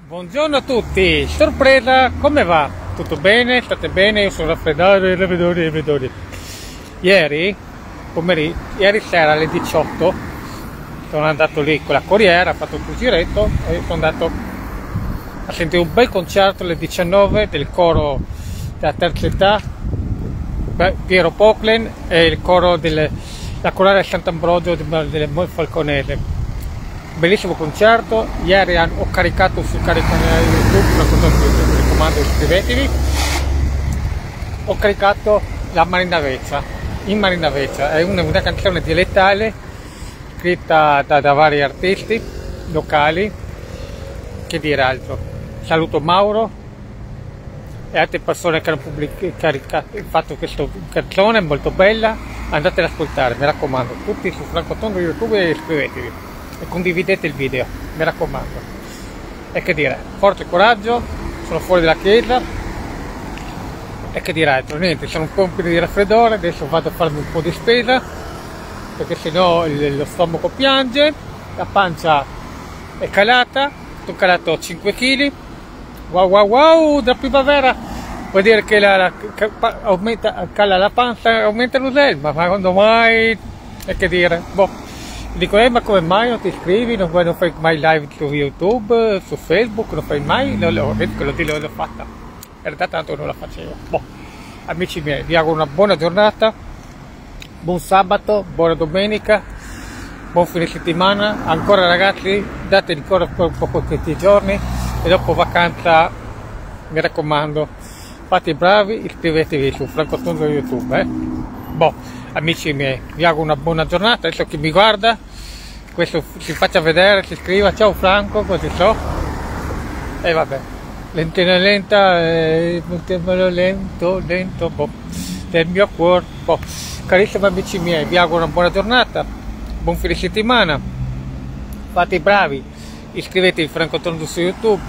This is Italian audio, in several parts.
Buongiorno a tutti, sorpresa, come va? Tutto bene? State bene? Io sono raffreddato, raffreddato. Ieri sera alle 18 sono andato lì con la corriera, ho fatto un giretto e sono andato a sentire un bel concerto alle 19 del coro della terza età, Piero Poclen, e il coro della corale Sant'Ambrogio delle Falconese. Bellissimo concerto. Ieri ho caricato sul canale YouTube, mi raccomando, iscrivetevi. Ho caricato la Marina Veccia, in Marina Veccia, è una canzone dialettale scritta da vari artisti locali. Che dire altro? Saluto Mauro e altre persone che hanno fatto questa canzone molto bella. Andate ad ascoltare, mi raccomando, tutti su Franco Tondo YouTube, e iscrivetevi e condividete il video, mi raccomando. E che dire, forza e coraggio, sono fuori dalla chiesa. E che dire altro, niente, sono un po' pieno di raffreddore, adesso vado a farmi un po' di spesa perché sennò lo stomaco piange, la pancia è calata, ho calato 5 kg. Wow, da primavera vuol dire che cala la pancia, aumenta l'usello, ma quando mai? E che dire, boh. Dico, ma come mai non ti iscrivi, non fai mai live su YouTube, su Facebook, non fai mai? L'ho fatta, in realtà tanto non la facevo. Boh, amici miei, vi auguro una buona giornata, buon sabato, buona domenica, buon fine settimana. Ancora ragazzi, date ancora un po' questi giorni e dopo vacanza, mi raccomando, fate i bravi, iscrivetevi su Franco Tondo YouTube. Boh, amici miei, vi auguro una buona giornata. Adesso chi mi guarda, questo si faccia vedere, si scriva ciao Franco, così so. E vabbè, lento, boh, del mio cuore. Boh. Carissimi amici miei, vi auguro una buona giornata, buon fine settimana, fate i bravi, iscrivetevi a Franco Tondo su YouTube.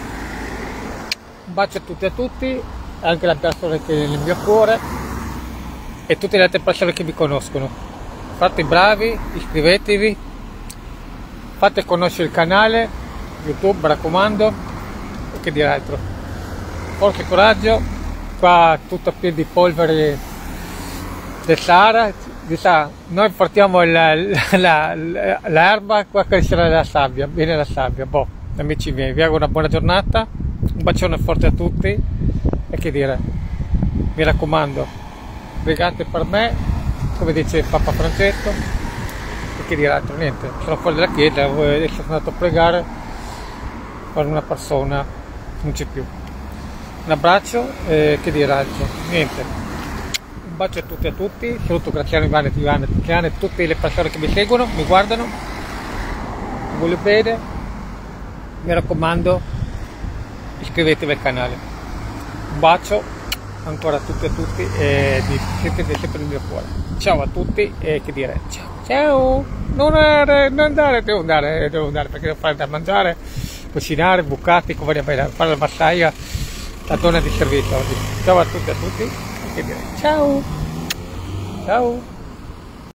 Un bacio a tutti, anche la persona che è nel mio cuore e tutte le altre persone che mi conoscono. Fate i bravi, iscrivetevi, fate conoscere il canale YouTube, mi raccomando. E che dire altro, forza e coraggio. Qua tutto pieno di polvere del Sahara, noi portiamo l'erba, qua crescerà la sabbia, viene la sabbia. Boh, amici miei, vi auguro una buona giornata, un bacione forte a tutti e che dire, mi raccomando, pregate per me, come dice Papa Francesco. E che dire altro, niente, sono fuori dalla chiesa, adesso sono andato a pregare per una persona, non c'è più. Un abbraccio e che dire altro, niente, un bacio a tutti, saluto Graziano, Ivane, Tiziana e tutte le persone che mi seguono, mi guardano, mi voglio bene, mi raccomando, iscrivetevi al canale. Un bacio ancora a tutti e siete sempre nel mio cuore. Ciao a tutti e che dire, ciao, devo andare perché devo fare da mangiare, cucinare, bucati, fare la massaia, la donna di servizio oggi. Ciao a tutti e che dire, ciao.